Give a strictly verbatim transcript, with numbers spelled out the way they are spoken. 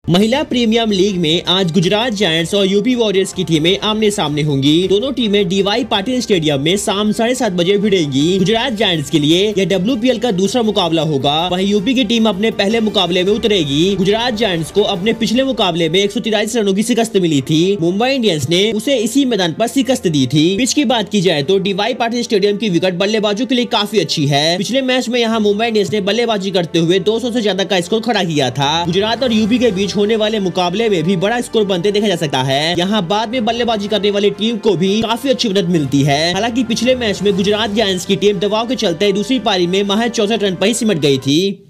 महिला premium league में आज गुजरात जायंट्स और यूपी वॉरियर्स की टीमें आमने सामने होंगी। दोनों टीमें डीवाई पाटिल स्टेडियम में शाम साढ़े सात बजे भिड़ेंगी। गुजरात जायंट्स के लिए यह डब्ल्यूपीएल का दूसरा मुकाबला होगा। वहीं यूपी की टीम अपने पहले मुकाबले में उतरेगी। गुजरात जायंट्स को अपने पिछले मुकाबले में एक सौ तिरालीस रनों की शिकस्त मिली थी। मुंबई इंडियंस ने उसे इसी मैदान पर शिकस्त दी थी। पिच की बात की जाए तो डीवाई पाटिल स्टेडियम की विकेट बल्लेबाजों के लिए काफी अच्छी है। पिछले मैच में यहाँ मुंबई इंडियंस ने बल्लेबाजी करते हुए दो सौ से ज्यादा का स्कोर खड़ा किया था। गुजरात और यूपी के बीच होने वाले मुकाबले में भी बड़ा स्कोर बनते देखा जा सकता है। यहाँ बाद में बल्लेबाजी करने वाली टीम को भी काफी अच्छी मदद मिलती है। हालांकि पिछले मैच में गुजरात जायंट्स की टीम दबाव के चलते दूसरी पारी में महज चौसठ रन पर ही सिमट गई थी।